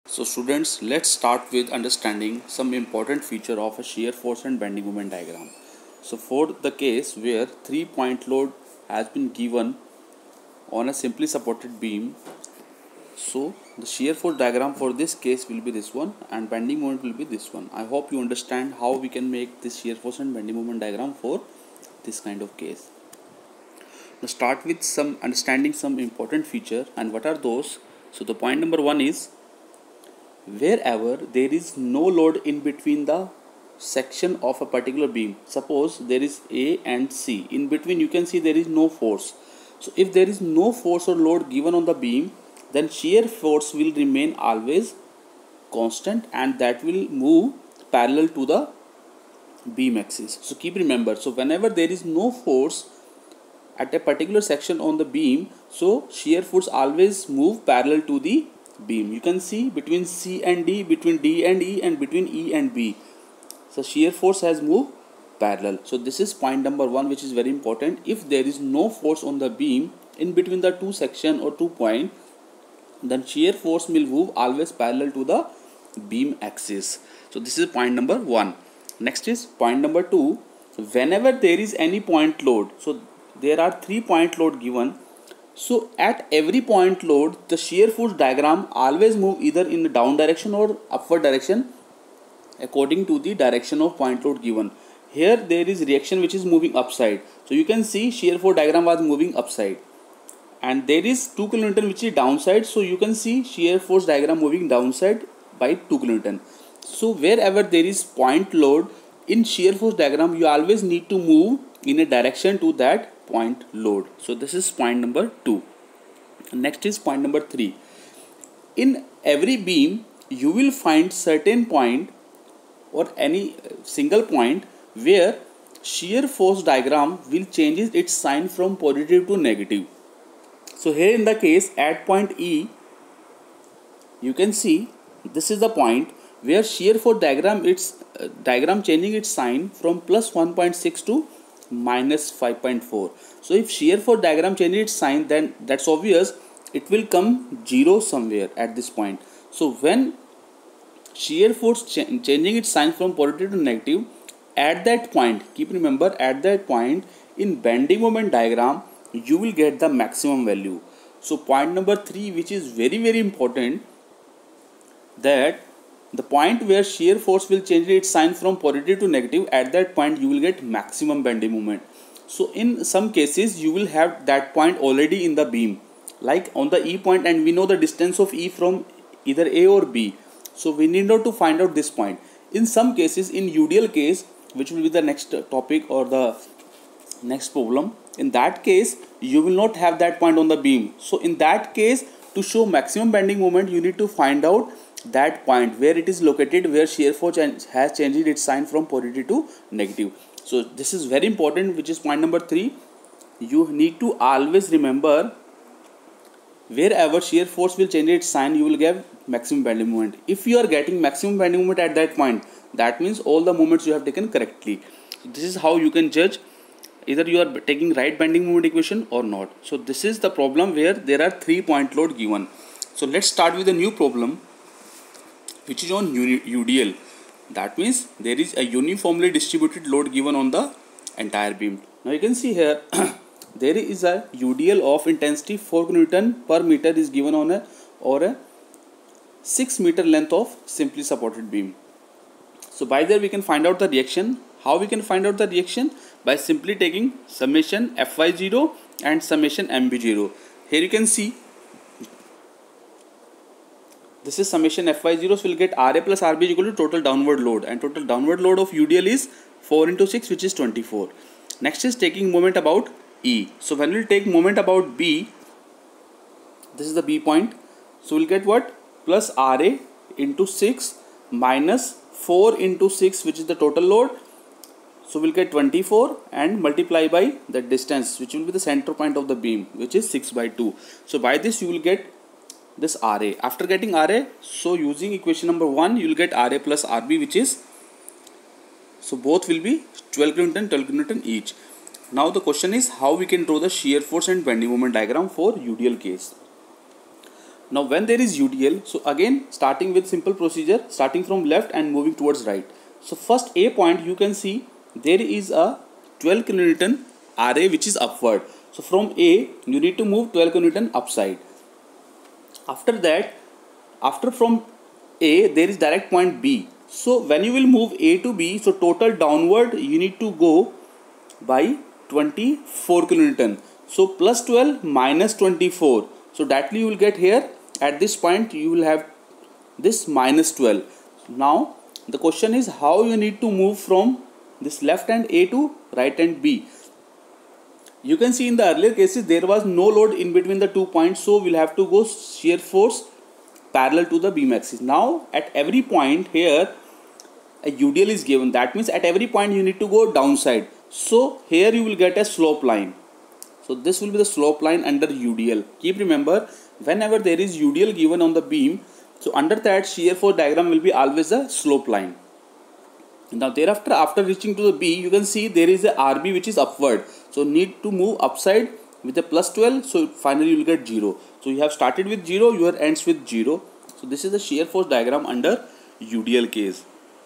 So students, let's start with understanding some important feature of a shear force and bending moment diagram. So for the case where 3-point load has been given on a simply supported beam, so the shear force diagram for this case will be this one and bending moment will be this one. I hope you understand how we can make this shear force and bending moment diagram for this kind of case. Now start with some understanding some important feature, and what are those? So the point number 1 is wherever there is no load in between the section of a particular beam. Suppose there is A and C, in between you can see there is no force. So if there is no force or load given on the beam, then shear force will remain always constant and that will move parallel to the beam axis. So keep remember, so whenever there is no force at a particular section on the beam, so shear force always move parallel to the beam. You can see between C and D, between D and E, and between E and B, so shear force has moved parallel. So this is point number 1, which is very important. If there is no force on the beam in between the two section or 2 point, then shear force will move always parallel to the beam axis. So this is point number 1. Next is point number 2. Whenever there is any point load, so there are 3-point load given. So at every point load, the shear force diagram always move either in the down direction or upward direction according to the direction of point load given. Here there is reaction which is moving upside. So you can see shear force diagram was moving upside. And there is 2 kN which is downside. So you can see shear force diagram moving downside by 2 kN. So wherever there is point load in shear force diagram, you always need to move in a direction to that point load. So this is point number 2. Next is point number 3. In every beam you will find certain point or any single point where shear force diagram will change its sign from positive to negative. So here in the case at point E, you can see this is the point where shear force diagram changing its sign from plus 1.6 to minus 5.4. So if shear force diagram changes its sign, then that's obvious it will come 0 somewhere at this point. So when shear force changing its sign from positive to negative, at that point, keep remember, at that point in bending moment diagram you will get the maximum value. So point number 3, which is very important, that the point where shear force will change its sign from positive to negative, at that point you will get maximum bending moment. So in some cases you will have that point already in the beam, like on the E point, and we know the distance of E from either A or B. So we need not to find out this point. In some cases, in UDL case, which will be the next topic or the next problem, in that case you will not have that point on the beam. So in that case, to show maximum bending moment, you need to find out that point where it is located, where shear force has changed its sign from positive to negative. So this is very important, which is point number 3. You need to always remember wherever shear force will change its sign, you will get maximum bending moment. If you are getting maximum bending moment at that point, that means all the moments you have taken correctly. So this is how you can judge either you are taking right bending moment equation or not. So this is the problem where there are 3-point load given. So let's start with a new problem which is on UDL. That means there is a uniformly distributed load given on the entire beam. Now you can see here there is a UDL of intensity 4 Newton per meter is given on a 6 meter length of simply supported beam. So by there we can find out the reaction. How we can find out the reaction? By simply taking summation Fy0 and summation Mb0. Here you can see this is summation Fy0, so we'll get Ra plus Rb is equal to total downward load, and total downward load of UDL is 4 into 6, which is 24. Next is taking moment about E. So when we'll take moment about B, this is the B point, so we'll get what? Plus Ra into 6 minus 4 into 6, which is the total load. So we'll get 24 and multiply by the distance, which will be the center point of the beam, which is 6/2. So by this you will get this Ra. After getting Ra, so using equation number 1, you will get Ra plus Rb, which is, so both will be 12 kN each. Now the question is how we can draw the shear force and bending moment diagram for UDL case. Now when there is UDL, so again starting with simple procedure, starting from left and moving towards right. So first A point, you can see there is a 12 kilonewton RA which is upward. So from A you need to move 12 kilonewton upside. After that, after from A there is direct point B. So when you will move A to B, so total downward you need to go by 24 kilonewton. So plus 12 minus 24. So directly you will get here at this point you will have this minus 12. Now the question is how you need to move from this left hand A to right hand B. You can see in the earlier cases there was no load in between the 2 points, so we'll have to go shear force parallel to the beam axis. Now at every point here a UDL is given. That means at every point you need to go downside. So here you will get a slope line. So this will be the slope line under UDL. Keep remember, whenever there is UDL given on the beam, so under that shear force diagram will be always a slope line. Now thereafter, after reaching to the B, you can see there is a RB which is upward. So need to move upside with a plus 12. So finally you will get 0. So you have started with 0, your ends with 0. So this is the shear force diagram under UDL case.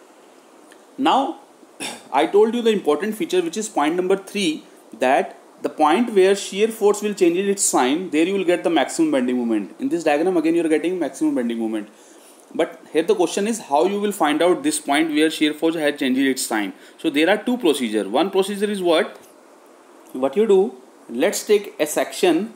Now I told you the important feature, which is point number 3, that the point where shear force will change its sign, there you will get the maximum bending moment. In this diagram again you are getting maximum bending moment. But here the question is how you will find out this point where shear force has changed its sign. So there are two procedures. One procedure is what you do, let's take a section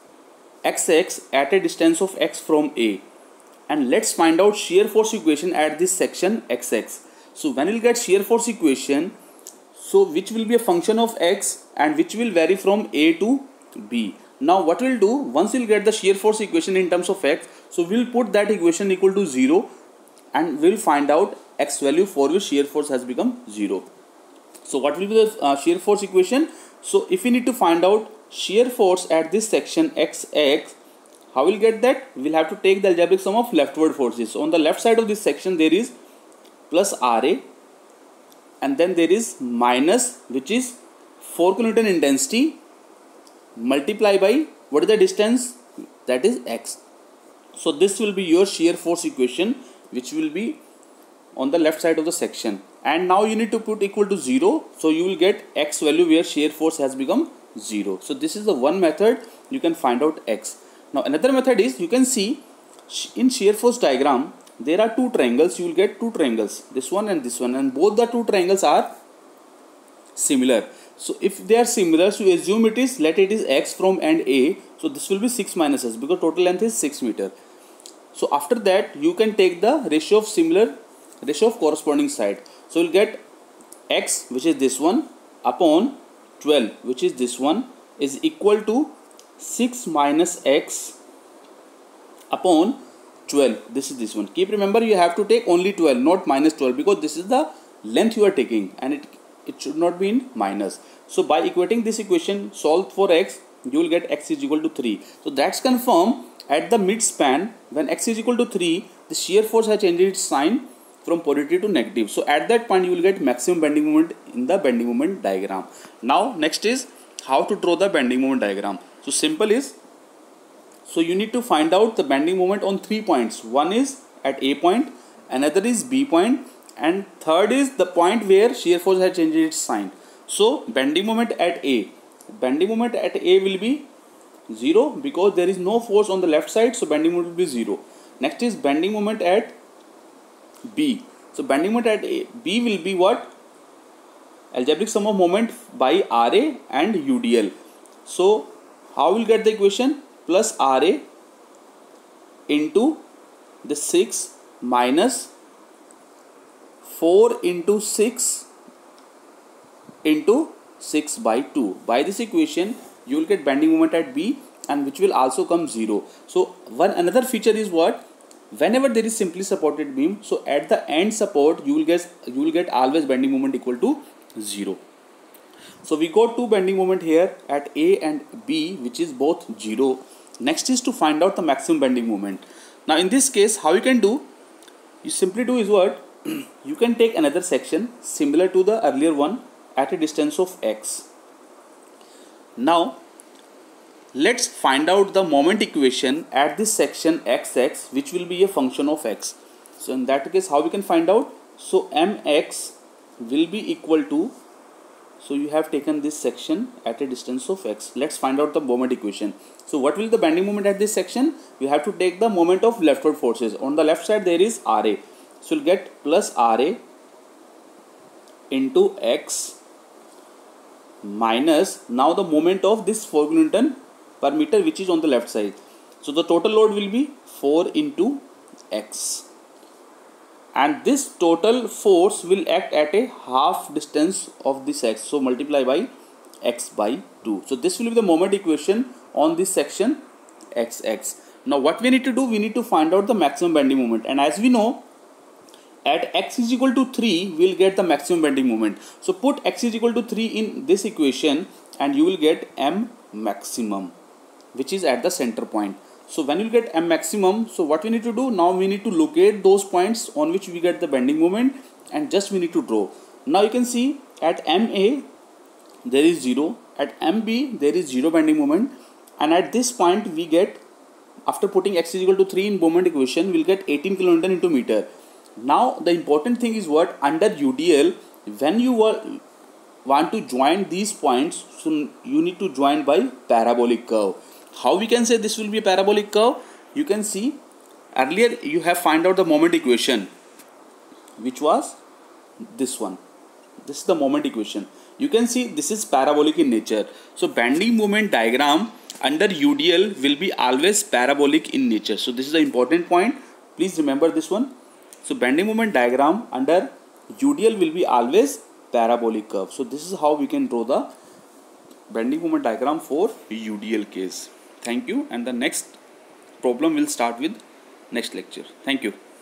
XX at a distance of x from A, and let's find out shear force equation at this section XX. So when you will get shear force equation, so which will be a function of x and which will vary from A to B. Now what we'll do, once we'll get the shear force equation in terms of x, so we'll put that equation equal to 0 and we'll find out x value for which shear force has become 0. So what will be the shear force equation? So if we need to find out shear force at this section XX, how we'll get that? We'll have to take the algebraic sum of leftward forces. So on the left side of this section there is plus RA, and then there is minus, which is 4 kilonewton intensity, multiply by what is the distance, that is x. So this will be your shear force equation, which will be on the left side of the section. And now you need to put equal to 0, so you will get x value where shear force has become 0. So this is the one method you can find out x. Now another method is, you can see in shear force diagram there are two triangles. You will get two triangles, this one, and both the two triangles are similar. So if they are similar, so assume it is, let it is x from end A. So this will be 6 minus s because total length is 6 meter. So after that you can take the ratio of corresponding side. So you will get x, which is this one, upon 12, which is this one, is equal to 6 minus x upon 12. This is this one. Keep remember, you have to take only 12, not minus 12, because this is the length you are taking and it should not be in minus. So by equating this equation, solve for x, you will get x is equal to 3. So that's confirmed at the mid span, when x is equal to 3, the shear force has changed its sign from positive to negative. So at that point you will get maximum bending moment in the bending moment diagram. Now next is how to draw the bending moment diagram. So simple is, so you need to find out the bending moment on 3 points. One is at A point, another is B point, and third is the point where shear force has changed its sign. So bending moment at A, will be 0 because there is no force on the left side, so bending moment will be 0. Next is bending moment at B. So bending moment at B will be what? Algebraic sum of moment by RA and UDL. So how will get the equation? Plus RA into the 6 minus 4 into 6 into 6 by 2. By this equation you will get bending moment at B, and which will also come 0. So another feature is what? Whenever there is simply supported beam, so at the end support you will get always bending moment equal to 0. So we got two bending moment here at A and B, which is both 0. Next is to find out the maximum bending moment. Now in this case, how you can do? You simply do is what? You can take another section similar to the earlier one at a distance of x. Now Let's find out the moment equation at this section xx, which will be a function of x. So in that case, how we can find out? So mx will be equal to, so you have taken this section at a distance of x. Let's find out the moment equation. So what will the bending moment at this section? We have to take the moment of leftward forces. On the left side there is Ra. So we'll get plus Ra into x minus now the moment of this 4 kN per meter, which is on the left side. So the total load will be 4 into x. And this total force will act at a half distance of this x. So multiply by x by 2. So this will be the moment equation on this section xx. Now what we need to do? We need to find out the maximum bending moment. And as we know, at x is equal to 3, we will get the maximum bending moment. So put x is equal to 3 in this equation and you will get m maximum, which is at the center point. So when you get m maximum, so what we need to do? Now we need to locate those points on which we get the bending moment and just we need to draw. Now you can see at MA there is 0, at MB there is 0 bending moment, and at this point we get, after putting x is equal to 3 in moment equation, we will get 18 kN into meter. Now the important thing is what? Under UDL, when you want to join these points, so you need to join by parabolic curve. How we can say this will be a parabolic curve? You can see earlier you have find out the moment equation, which was this one. This is the moment equation. You can see this is parabolic in nature. So bending moment diagram under UDL will be always parabolic in nature. So this is the important point. Please remember this one. So bending moment diagram under UDL will be always parabolic curve. So this is how we can draw the bending moment diagram for UDL case. Thank you, and the next problem will start with next lecture. Thank you.